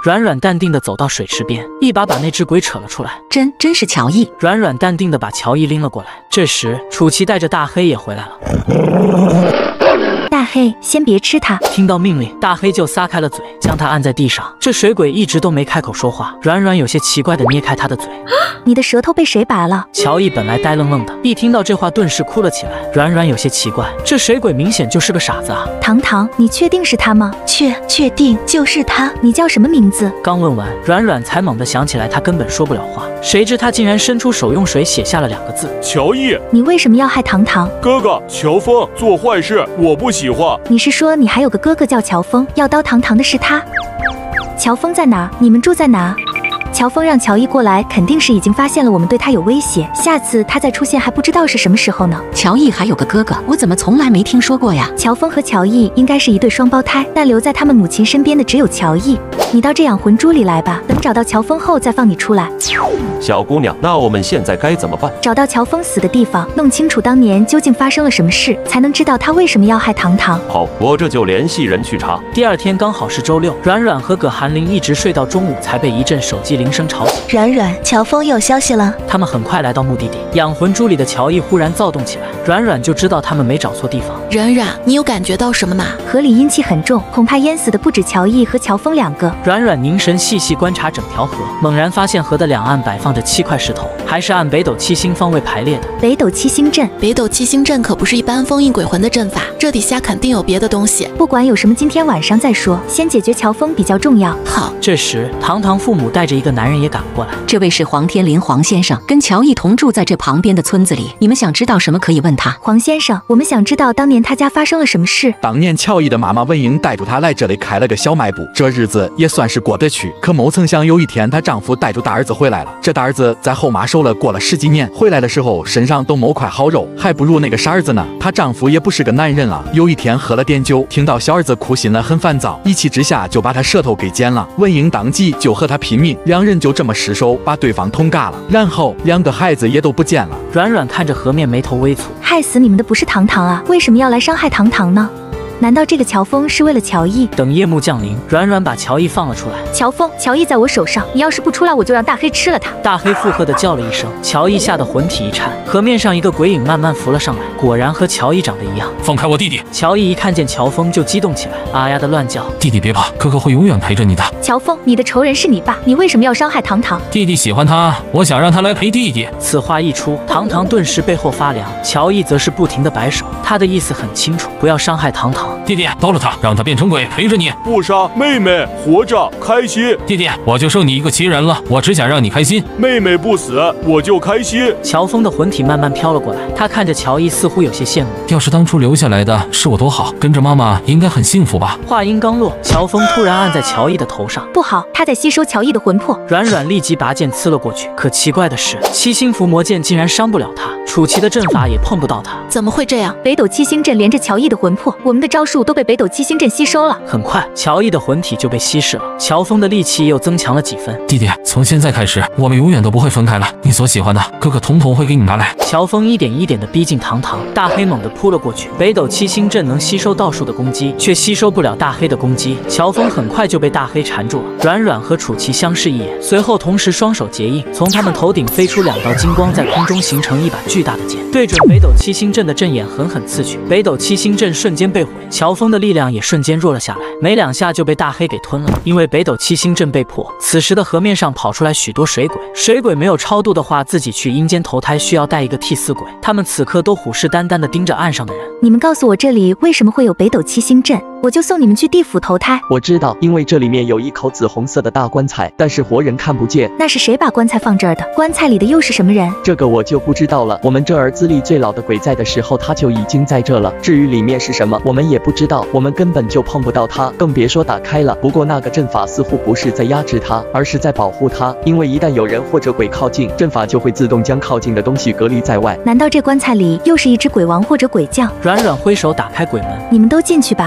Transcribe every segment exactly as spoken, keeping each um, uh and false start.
软软淡定地走到水池边，一把把那只鬼扯了出来。 真真是乔伊。 软软淡定地把乔伊拎了过来。这时，楚奇带着大黑也回来了。 大黑，先别吃它！ 听到命令，大黑就撒开了嘴，将它按在地上。这水鬼一直都没开口说话。软软有些奇怪地捏开他的嘴。 你的舌头被谁拔了？ 乔伊本来呆愣愣的，一听到这话，顿时哭了起来。软软有些奇怪，这水鬼明显就是个傻子啊！ 糖糖，你确定是他吗？ 确确定就是他。 你叫什么名字？ 刚问完，软软才猛地想起来，他根本说不了话。谁知他竟然伸出手，用水写下了两个字： 乔伊。 你为什么要害糖糖？ 哥哥乔峰做坏事，我不喜欢。 你是说你还有个哥哥叫乔峰，要刀糖糖的是他？乔峰在哪？你们住在哪？乔峰让乔伊过来，肯定是已经发现了我们对他有威胁，下次他再出现还不知道是什么时候呢。 乔伊还有个哥哥，我怎么从来没听说过呀？ 乔峰和乔伊应该是一对双胞胎，但留在他们母亲身边的只有乔伊。你到这养魂珠里来吧，等找到乔峰后再放你出来。 小姑娘，那我们现在该怎么办？ 找到乔峰死的地方，弄清楚当年究竟发生了什么事，才能知道他为什么要害糖糖。 好，我这就联系人去查。 第二天刚好是周六，软软和葛寒林一直睡到中午，才被一阵手机铃声吵醒。 软软，乔峰有消息了。 他们很快来到目的地，养魂珠里的乔伊忽然躁动起来，软软就知道他们没找错地方。 软软，你有感觉到什么吗？ 河里阴气很重，恐怕淹死的不止乔伊和乔峰两个。 软软凝神细细观察整条河，猛然发现河的两岸摆放着七块石头，还是按北斗七星方位排列的。 北斗七星阵， 北斗七星阵可不是一般封印鬼魂的阵法，这底下肯定有别的东西。 不管有什么，今天晚上再说，先解决乔峰比较重要。 好。 这时，糖糖父母带着一个男人也赶过来。 这位是黄天林黄先生，跟乔伊同住在这旁边的村子里。你们想知道什么可以问他。 黄先生，我们想知道当年他家发生了什么事。 当年乔伊的妈妈文英带着她来这里开了个小卖部，这日子也算是过得去。可某曾想有一天她丈夫带着大儿子回来了，这大儿子在后妈守了过了十几年，回来的时候身上都某块好肉，还不如那个傻儿子呢。她丈夫也不是个男人啊，有一天喝了点酒，听到小儿子哭心了，很烦躁，一气之下就把他舌头给剪了。文英当即就和他拼命，两人就这么失手把对方捅嘎了，然后两个孩子也都不见了。 软软看着河面，眉头微蹙， 害死你们的不是糖糖啊，为什么要来伤害糖糖呢？难道这个乔峰是为了乔伊？ 等夜幕降临，软软把乔伊放了出来。 乔峰，乔伊在我手上，你要是不出来，我就让大黑吃了他。 大黑附和地叫了一声，乔伊吓得魂体一颤，河面上一个鬼影慢慢浮了上来，果然和乔伊长得一样。 放开我弟弟！ 乔伊一看见乔峰就激动起来，啊呀的乱叫。 弟弟别怕，哥哥会永远陪着你的。 乔峰，你的仇人是你爸，你为什么要伤害糖糖？ 弟弟喜欢他，我想让他来陪弟弟。 此话一出，糖糖顿时背后发凉，乔伊则是不停地摆手，他的意思很清楚，不要伤害糖糖。 弟弟，刀了他，让他变成鬼陪着你。 不杀妹妹，活着开心。 弟弟，我就剩你一个奇人了，我只想让你开心。 妹妹不死，我就开心。 乔峰的魂体慢慢飘了过来，他看着乔伊，似乎有些羡慕。 要是当初留下来的是我多好，跟着妈妈应该很幸福吧。 话音刚落，乔峰突然按在乔伊的头上， 不好，他在吸收乔伊的魂魄。 软软立即拔剑刺了过去，可奇怪的是，七星伏魔剑竟然伤不了他，楚奇的阵法也碰不到他。 怎么会这样？ 北斗七星阵连着乔伊的魂魄，我们的招数都被北斗七星阵吸收了。 很快，乔伊的魂体就被稀释了，乔峰的力气又增强了几分。 弟弟，从现在开始，我们永远都不会分开了。你所喜欢的，哥哥统统会给你拿来。 乔峰一点一点地逼近糖糖，大黑猛地扑了过去。北斗七星阵能吸收道术的攻击，却吸收不了大黑的攻击。乔峰很快就被大黑缠住了。软软和楚奇相视一眼，随后同时双手结印，从他们头顶飞出两道金光，在空中形成一把巨大的剑，对准北斗七星阵的阵眼狠狠刺去。北斗七星阵瞬间被毁，乔峰的力量也瞬间弱了下来，没两下就被大黑给吞了。因为北斗七星阵被破，此时的河面上跑出来许多水鬼，水鬼没有超度的话，自己去阴间投胎需要带一个替死鬼。他们此刻都虎视眈眈地盯着岸上的人。 你们告诉我这里为什么会有北斗七星阵，我就送你们去地府投胎。 我知道，因为这里面有一口紫红色的大棺材，但是活人看不见。 那是谁把棺材放这儿的？棺材里的又是什么人？ 这个我就不知道了。我们这儿资历最老的鬼在的时候，他就已经在这了。至于里面是什么，我们也不知道，我们根本就碰不到它，更别说打开了。不过那个阵法似乎不是在压制它，而是在保护它，因为一旦有人或者鬼靠近，阵法就会自动将靠近的东西隔离在外。 难道这棺材里又是一只鬼王或者鬼将？ 软软挥手打开鬼门， 你们都进去吧。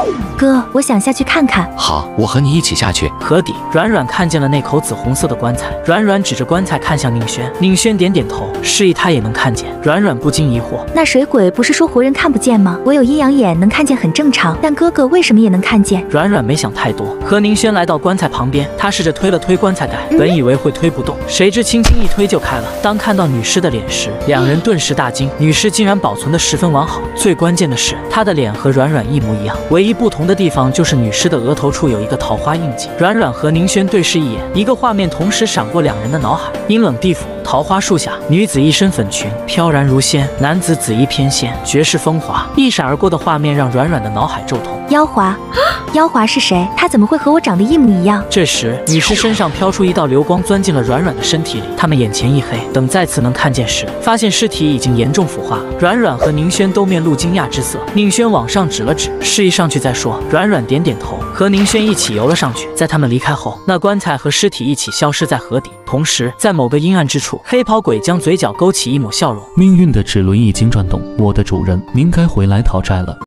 哥，我想下去看看。 好，我和你一起下去。 河底，软软看见了那口紫红色的棺材，软软指着棺材看向宁轩，宁轩点点头，示意他也能看见。软软不禁疑惑， 那水鬼不是说活人看不见吗？我有阴阳眼能看见很正常，但哥哥为什么也能看见？ 软软没想太多，和宁轩来到棺材旁边，他试着推了推棺材盖，本以为会推不动，谁知轻轻一推就开了。当看到女尸的脸时，两人顿时大惊，女尸竟然保存得十分完好，最关键的是，她的脸和软软一模一样，唯一不同的地方就是女尸的额头处有一个桃花印记。软软和宁轩对视一眼，一个画面同时闪过两人的脑海：阴冷地府。桃花树下，女子一身粉裙，飘然如仙；男子紫衣翩跹，绝世风华。一闪而过的画面让软软的脑海骤痛。 妖华，妖华是谁？他怎么会和我长得一模一样？ 这时，女尸身上飘出一道流光，钻进了软软的身体里。他们眼前一黑，等再次能看见时，发现尸体已经严重腐化了。软软和宁轩都面露惊讶之色。宁轩往上指了指，示意上去再说。软软点点头，和宁轩一起游了上去。在他们离开后，那棺材和尸体一起消失在河底。同时，在某个阴暗之处，黑袍鬼将嘴角勾起一抹笑容。 命运的齿轮已经转动，我的主人，您该回来讨债了。